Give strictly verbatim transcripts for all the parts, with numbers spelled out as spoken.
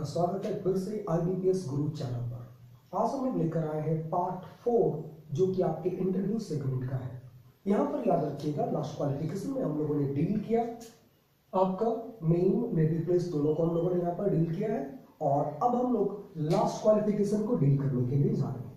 आपका स्वागत है फिर से आईबीपीएस गुरु चैनल पर। आज हम लोग लेकर आए हैं पार्ट फोर, जो कि आपके इंटरव्यू सेगमेंट का है। यहाँ पर याद रखिएगा, लास्ट क्वालिफिकेशन में हम लोगों ने डील किया आपका मेन नेवी प्लेस दोनों को हम लोगों ने यहाँ पर डील किया है, और अब हम लोग लास्ट क्वालिफिकेशन को डील करने के लिए जा रहे हैं।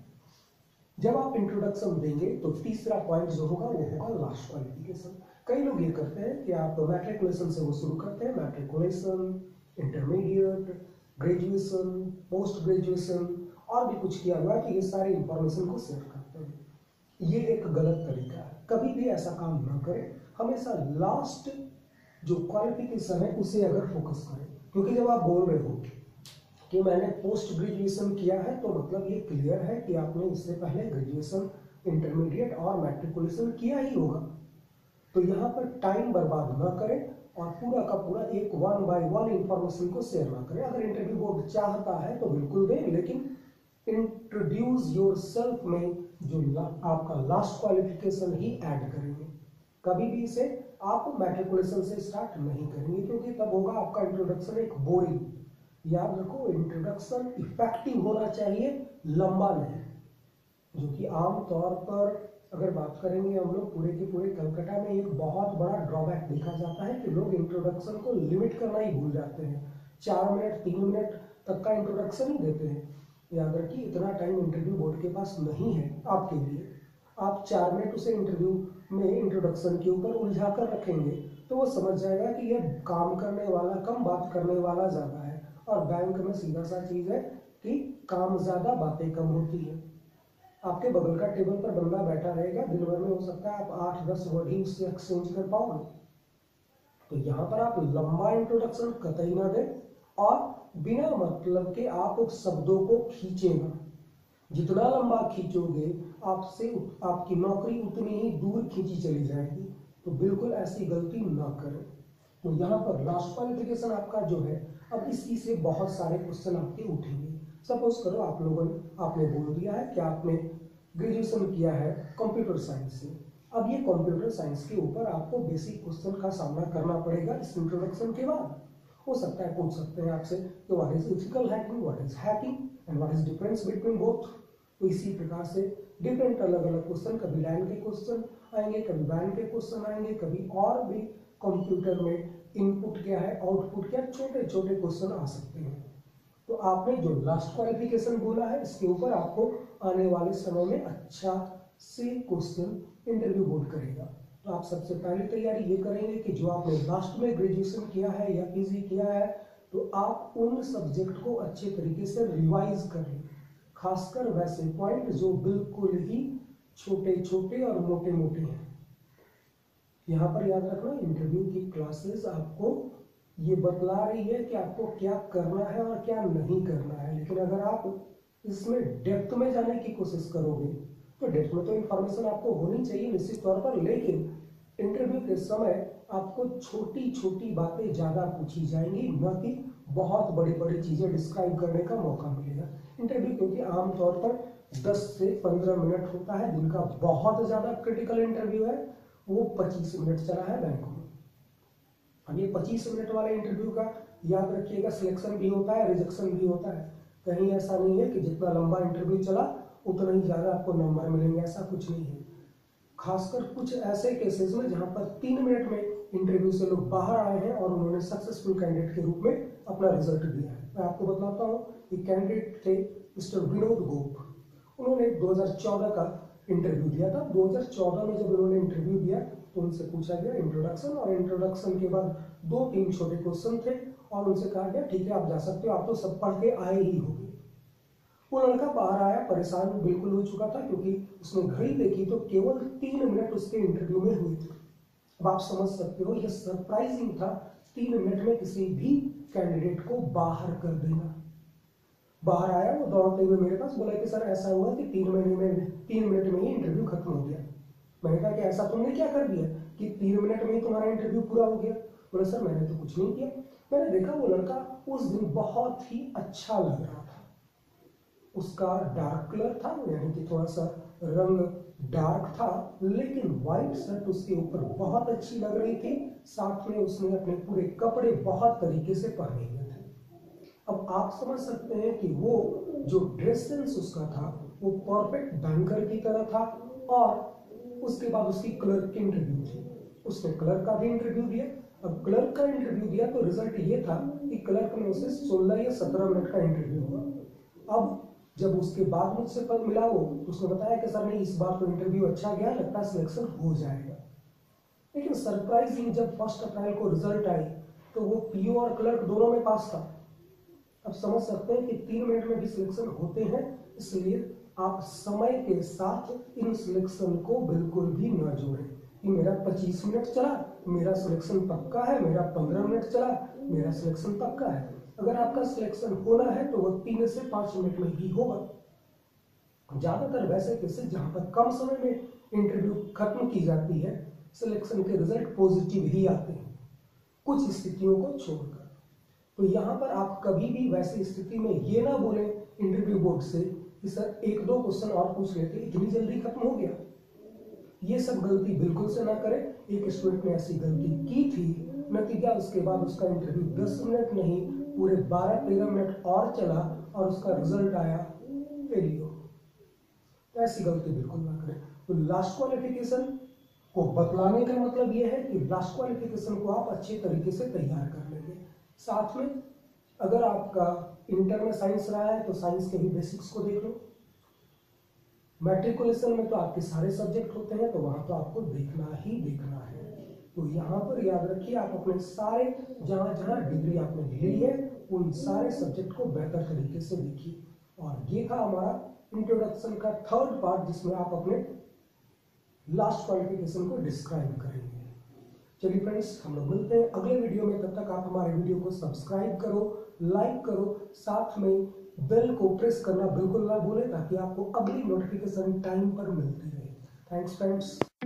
जब आप इंट्रोडक्शन देंगे तो तीसरा पॉइंट जो होगा वो होगा लास्ट क्वालिफिकेशन। कई लोग ये करते हैं कि आप मैट्रिकुलेशन से वो शुरू करते हैं, matriculation, intermediate, graduation, post graduation और भी कुछ किया हुआ है, तो ये सारी इंफॉर्मेशन को शेयर करते हैं। ये एक गलत तरीका है, कभी भी ऐसा काम ना करें। हमेशा लास्ट जो क्वालिफिकेशन है उसे अगर फोकस करें, क्योंकि जब आप बोल रहे हो कि मैंने पोस्ट ग्रेजुएशन किया है तो मतलब ये क्लियर है कि आपने इससे पहले ग्रेजुएशन, इंटरमीडिएट और मैट्रिकुलेशन किया ही होगा। तो यहाँ पर टाइम बर्बाद ना करें और पूरा का पूरा एक वन बाय वन इंफॉर्मेशन को शेयर ना करें। अगर इंटरव्यू बोर्ड चाहता है तो बिल्कुल दें, लेकिन इंट्रोड्यूस योरसेल्फ में जो ला, आपका लास्ट क्वालिफिकेशन ही ऐड करेंगे। कभी भी इसे आप मैट्रिकुलेशन से स्टार्ट नहीं करेंगे, क्योंकि तब होगा आपका इंट्रोडक्शन एक बोरिंग। याद रखो, इंट्रोडक्शन इफेक्टिव होना चाहिए, लंबा नहीं। जो कि आम तौर पर अगर बात करेंगे हम लोग पूरे के पूरे कलकत्ता में एक बहुत बड़ा ड्रॉबैक देखा जाता है कि लोग इंट्रोडक्शन को लिमिट करना ही भूल जाते हैं। चार मिनट तीन मिनट तक का इंट्रोडक्शन ही देते हैं। याद रखिए, इतना टाइम इंटरव्यू बोर्ड के पास नहीं है आपके लिए। आप चार मिनट उसे इंटरव्यू में इंट्रोडक्शन के ऊपर उलझा कर रखेंगे तो वो समझ जाएगा कि यह काम करने वाला कम, बात करने वाला ज़्यादा है। और बैंक में सीधा सा चीज़ है कि काम ज़्यादा बातें कम होती है। आपके बगल का टेबल पर बंदा बैठा रहेगा, दिन भर में हो सकता है आप आठ दस वर्ड ही उससे एक्सचेंज कर पाओगे। तो यहाँ पर आप लंबा इंट्रोडक्शन कतई ना दें और बिना मतलब के आप शब्दों को खींचेगा। जितना लंबा खींचोगे आपसे आपकी नौकरी उतनी ही दूर खींची चली जाएगी। तो बिल्कुल ऐसी गलती ना करें। तो यहाँ पर लास्ट क्वालिफिकेशन आपका जो है, अब इसी से बहुत सारे क्वेश्चन आपके उठेंगे। सपोज करो आप लोगों ने आपने बोल दिया है कि आपने ग्रेजुएशन किया है कंप्यूटर साइंस से। अब ये कंप्यूटर साइंस के ऊपर आपको बेसिक क्वेश्चन का सामना करना पड़ेगा इस इंट्रोडक्शन के बाद। हो सकता है पूछ सकते हैं आपसे कि what is ethical hacking, what is hacking and what is difference between both. तो इसी प्रकार से डिफरेंट अलग अलग क्वेश्चन, कभी लैन के क्वेश्चन आएंगे, कभी वैन के क्वेश्चन आएंगे, कभी और भी कंप्यूटर में इनपुट क्या है, आउटपुट क्या, छोटे छोटे क्वेश्चन आ सकते हैं। तो आपने जो लास्ट क्वालिफिकेशन बोला है, इसके ऊपर आपको आने वाले समय में अच्छा से क्वेश्चन इंटरव्यू बोर्ड करेगा। तो आप सबसे पहले तैयारी ये करेंगे कि जो आपने लास्ट में ग्रेजुएशन किया है या पीजी किया है, तो आप उन सब्जेक्ट को अच्छे तरीके से रिवाइज करें, खासकर वैसे पॉइंट जो बिल्कुल ही छोटे छोटे और मोटे मोटे हैं। यहाँ पर याद रखना, इंटरव्यू की क्लासेस आपको ये बतला रही है कि आपको क्या करना है और क्या नहीं करना है, लेकिन अगर आप इसमें डेप्थ में जाने की कोशिश करोगे तो डेप्थ में तो इंफॉर्मेशन आपको होनी चाहिए निश्चित तौर पर, लेकिन इंटरव्यू के समय आपको छोटी छोटी बातें ज़्यादा पूछी जाएंगी, न कि बहुत बड़ी बड़ी चीज़ें डिस्क्राइब करने का मौका मिलेगा। इंटरव्यू क्योंकि आमतौर पर दस से पंद्रह मिनट होता है, जिनका बहुत ज़्यादा क्रिटिकल इंटरव्यू है वो पच्चीस मिनट चला है बैंक में। अब ये पच्चीस मिनट वाले इंटरव्यू का याद रखिएगा, सिलेक्शन भी होता है, रिजेक्शन भी होता है। कहीं ऐसा नहीं है कि जितना लंबा इंटरव्यू चला उतना ही ज़्यादा आपको नंबर मिलेंगे, ऐसा कुछ नहीं है। खासकर कुछ ऐसे केसेस में जहां पर तीन मिनट में इंटरव्यू से लोग बाहर आए हैं और उन्होंने सक्सेसफुल कैंडिडेट के रूप में अपना रिजल्ट दिया है। मैं आपको बताता हूँ कि कैंडिडेट थे मिस्टर विनोद गोप। उन्होंने दो हज़ार चौदह का इंटरव्यू दिया था। दो हज़ार चौदह में जब उन्होंने इंटरव्यू दिया तो उनसे पूछा गया इंट्रोडक्शन, और इंट्रोडक्शन के बाद दो तीन छोटे क्वेश्चन थे और उनसे कहा गया ठीक है आप जा सकते हो, आप तो सब पढ़ के आए ही होंगे। वो लड़का बाहर आया, परेशान बिल्कुल हो चुका था, क्योंकि उसने घड़ी देखी तो केवल तीन मिनट उसके इंटरव्यू में हुए थे। अब आप समझ सकते हो यह सरप्राइजिंग था, तीन मिनट में किसी भी कैंडिडेट को बाहर कर देना। बाहर आया वो दौड़ते हुए मेरे पास, बोला कि सर ऐसा हुआ कि तीन महीने में तीन मिनट में ही इंटरव्यू खत्म हो गया। मैंने कहा कि ऐसा तुमने क्या कर दिया कि तीन मिनट में ही तुम्हारा इंटरव्यू पूरा हो गया? बोले सर मैंने तो कुछ नहीं किया। मैंने देखा वो लड़का उस दिन बहुत ही अच्छा लग रहा था। उसका डार्क कलर था, यानी कि थोड़ा सा रंग डार्क था, लेकिन व्हाइट शर्ट उसके ऊपर बहुत अच्छी लग रही थी। साथ में उसने अपने पूरे कपड़े बहुत तरीके से पहने हुए थे। अब आप समझ सकते हैं कि वो जो ड्रेस सेंस उसका था वो परफेक्ट बैंकर की तरह था, और उसके बाद उसकी क्लर्क की इंटरव्यू थी, उसने क्लर्क का भी इंटरव्यू दिया। अब क्लर्क का इंटरव्यू दिया तो रिजल्ट ये था कि क्लर्क में उसे सोलह या सत्रह मिनट का इंटरव्यू हुआ। अब जब उसके बाद मुझसे पद मिला वो, उसने बताया कि सर नहीं, इस बार तो इंटरव्यू अच्छा गया, लगता है सिलेक्शन हो जाएगा। लेकिन सरप्राइजिंग जब फर्स्ट अप्रैल को रिजल्ट आई तो वो पीओ और क्लर्क दोनों में पास था। अब समझ सकते हैं कि तीन मिनट में भी सिलेक्शन होते हैं, इसलिए आप समय के साथ इन सिलेक्शन को बिल्कुल भी न जोड़ें कि मेरा पच्चीस मिनट चला मेरा सिलेक्शन पक्का है, मेरा पंद्रह मिनट चला मेरा सिलेक्शन पक्का है। अगर आपका सिलेक्शन होना है तो वो तीन से पांच मिनट में ही होगा। ज्यादातर वैसे केसेस जहां पर कम समय में इंटरव्यू खत्म की जाती है, सिलेक्शन के रिजल्ट पॉजिटिव ही आते हैं, कुछ स्थितियों को छोड़कर। तो यहाँ पर आप कभी भी वैसी स्थिति में ये ना बोलें इंटरव्यू बोर्ड से कि सर एक दो क्वेश्चन और पूछ लेते, इतनी जल्दी खत्म हो गया। ये सब गलती बिल्कुल से ना करें। एक स्टूडेंट ने ऐसी गलती की थी, नतीजा उसके बाद उसका इंटरव्यू दस मिनट नहीं पूरे बारह तेरह मिनट और चला और उसका रिजल्ट आया फेलियर। तो ऐसी गलती बिल्कुल ना करें। तो लास्ट क्वालिफिकेशन को बतलाने का मतलब यह है कि लास्ट क्वालिफिकेशन को आप अच्छे तरीके से तैयार कर लेंगे। साथ में अगर आपका इंटर में साइंस रहा है तो साइंस के भी बेसिक्स को देख लो। मैट्रिकुलेशन में तो आपके सारे सब्जेक्ट होते हैं, तो वहां तो आपको देखना ही देखना है। तो यहाँ पर याद रखिए, आप अपने सारे जहां जहां डिग्री आपने ली है उन सारे सब्जेक्ट को बेहतर तरीके से देखिए। और ये था हमारा इंट्रोडक्शन का थर्ड पार्ट, जिसमें आप अपने लास्ट क्वालिफिकेशन को डिस्क्राइब करेंगे। चलिए फ्रेंड्स, हम लोग मिलते हैं अगले वीडियो में। तब तक आप हमारे वीडियो को सब्सक्राइब करो, लाइक करो, साथ में बेल को प्रेस करना बिल्कुल ना भूलें ताकि आपको अगली नोटिफिकेशन टाइम पर मिलती रहे। Thanks friends.